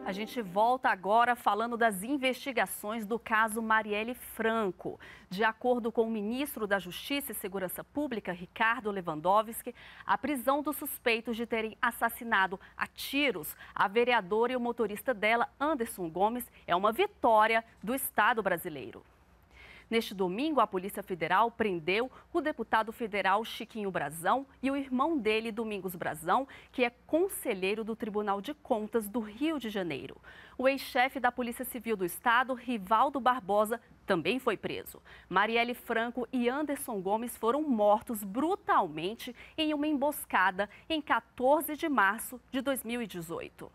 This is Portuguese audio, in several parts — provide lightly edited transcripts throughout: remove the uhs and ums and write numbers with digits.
A gente volta agora falando das investigações do caso Marielle Franco. De acordo com o ministro da Justiça e Segurança Pública, Ricardo Lewandowski, a prisão dos suspeitos de terem assassinado a tiros a vereadora e o motorista dela, Anderson Gomes, é uma vitória do Estado brasileiro. Neste domingo, a Polícia Federal prendeu o deputado federal Chiquinho Brazão e o irmão dele, Domingos Brazão, que é conselheiro do Tribunal de Contas do Rio de Janeiro. O ex-chefe da Polícia Civil do Estado, Rivaldo Barbosa, também foi preso. Marielle Franco e Anderson Gomes foram mortos brutalmente em uma emboscada em 14 de março de 2018.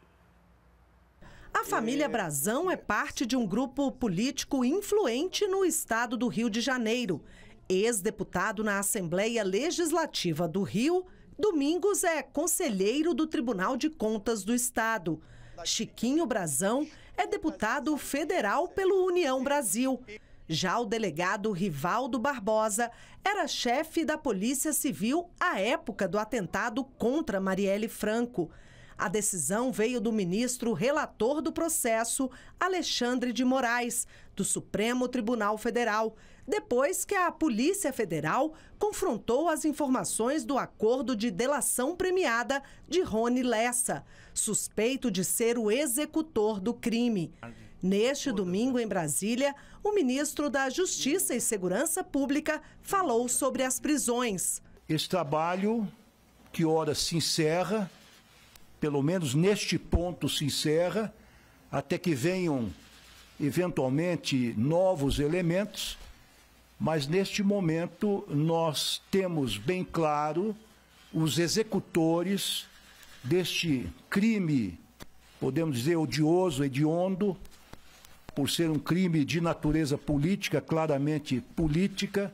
A família Brazão é parte de um grupo político influente no estado do Rio de Janeiro. Ex-deputado na Assembleia Legislativa do Rio, Domingos é conselheiro do Tribunal de Contas do Estado. Chiquinho Brazão é deputado federal pelo União Brasil. Já o delegado Rivaldo Barbosa era chefe da Polícia Civil à época do atentado contra Marielle Franco. A decisão veio do ministro relator do processo, Alexandre de Moraes, do Supremo Tribunal Federal, depois que a Polícia Federal confrontou as informações do acordo de delação premiada de Rony Lessa, suspeito de ser o executor do crime. Neste domingo, em Brasília, o ministro da Justiça e Segurança Pública falou sobre as prisões. Esse trabalho, que ora se encerra, pelo menos neste ponto se encerra, até que venham eventualmente novos elementos, mas neste momento nós temos bem claro os executores deste crime, podemos dizer odioso, hediondo, por ser um crime de natureza política, claramente política.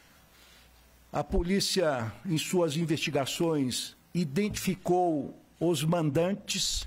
A polícia, em suas investigações, identificou os mandantes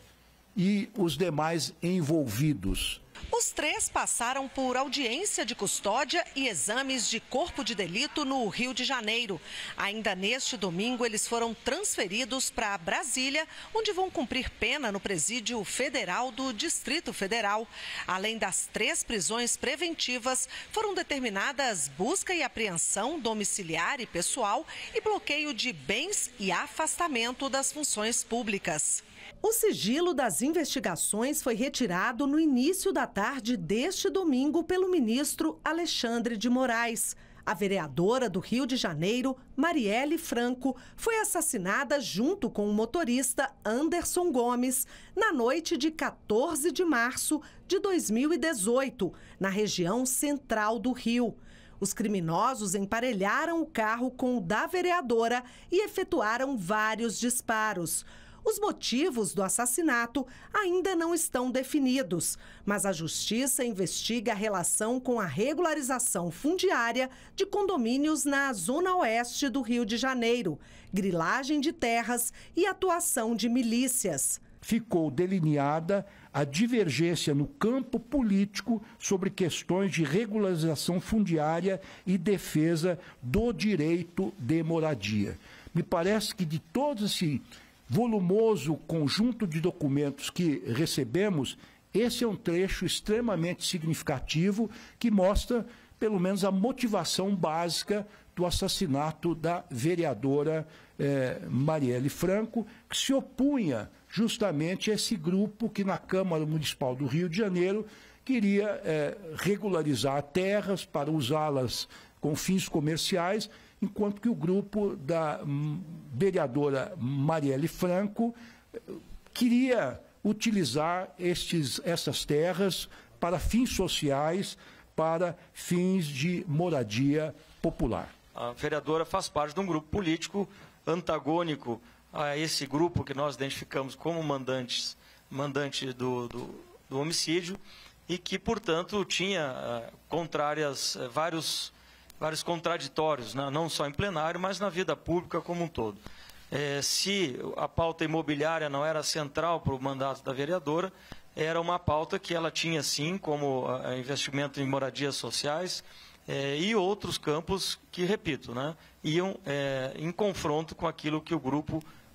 e os demais envolvidos. Os três passaram por audiência de custódia e exames de corpo de delito no Rio de Janeiro. Ainda neste domingo, eles foram transferidos para Brasília, onde vão cumprir pena no Presídio Federal do Distrito Federal. Além das 3 prisões preventivas, foram determinadas busca e apreensão domiciliar e pessoal e bloqueio de bens e afastamento das funções públicas. O sigilo das investigações foi retirado no início da tarde deste domingo pelo ministro Alexandre de Moraes. A vereadora do Rio de Janeiro, Marielle Franco, foi assassinada junto com o motorista Anderson Gomes na noite de 14 de março de 2018, na região central do Rio. Os criminosos emparelharam o carro com o da vereadora e efetuaram vários disparos. Os motivos do assassinato ainda não estão definidos, mas a Justiça investiga a relação com a regularização fundiária de condomínios na zona oeste do Rio de Janeiro, grilagem de terras e atuação de milícias. Ficou delineada a divergência no campo político sobre questões de regularização fundiária e defesa do direito de moradia. Me parece que de todo esse volumoso conjunto de documentos que recebemos, esse é um trecho extremamente significativo que mostra, pelo menos, a motivação básica do assassinato da vereadora Marielle Franco, que se opunha justamente a esse grupo que na Câmara Municipal do Rio de Janeiro queria regularizar terras para usá-las com fins comerciais, enquanto que o grupo da vereadora Marielle Franco queria utilizar essas terras para fins sociais, para fins de moradia popular. A vereadora faz parte de um grupo político antagônico a esse grupo que nós identificamos como mandante do homicídio e que, portanto, tinha vários contraditórios, né? Não só em plenário, mas na vida pública como um todo. Se a pauta imobiliária não era central para o mandato da vereadora, era uma pauta que ela tinha, sim, como investimento em moradias sociais e outros campos que, repito, né, iam em confronto com aquilo que o grupo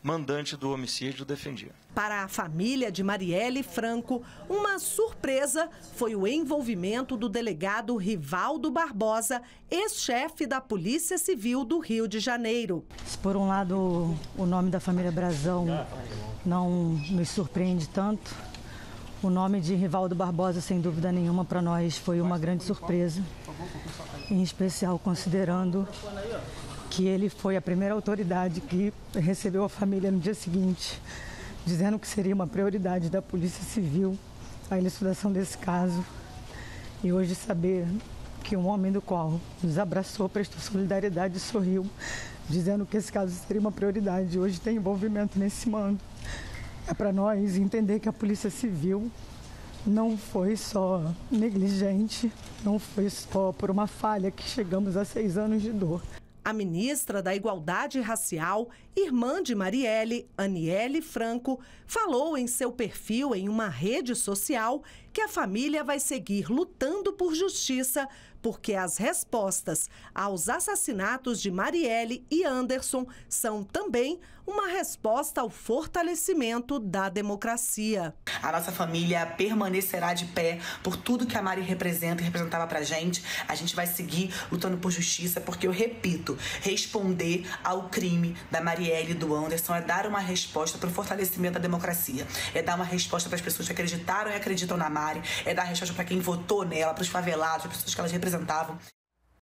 mandante do homicídio defendia. Para a família de Marielle Franco, uma surpresa foi o envolvimento do delegado Rivaldo Barbosa, ex-chefe da Polícia Civil do Rio de Janeiro. Se por um lado o nome da família Brazão não nos surpreende tanto, o nome de Rivaldo Barbosa, sem dúvida nenhuma, para nós foi uma grande surpresa, em especial considerando que ele foi a primeira autoridade que recebeu a família no dia seguinte, dizendo que seria uma prioridade da Polícia Civil a elucidação desse caso. E hoje saber que um homem do qual nos abraçou, prestou solidariedade e sorriu, dizendo que esse caso seria uma prioridade, hoje tem envolvimento nesse mando. É para nós entender que a Polícia Civil não foi só negligente, não foi só por uma falha que chegamos a 6 anos de dor. A ministra da Igualdade Racial, irmã de Marielle, Aniele Franco, falou em seu perfil em uma rede social que a família vai seguir lutando por justiça, porque as respostas aos assassinatos de Marielle e Anderson são também uma resposta ao fortalecimento da democracia. A nossa família permanecerá de pé por tudo que a Mari representa e representava pra gente. A gente vai seguir lutando por justiça, porque eu repito, responder ao crime da Marielle e do Anderson é dar uma resposta para o fortalecimento da democracia. É dar uma resposta para as pessoas que acreditaram e acreditam na Mari, é dar resposta para quem votou nela, para os favelados, para as pessoas que elas representavam.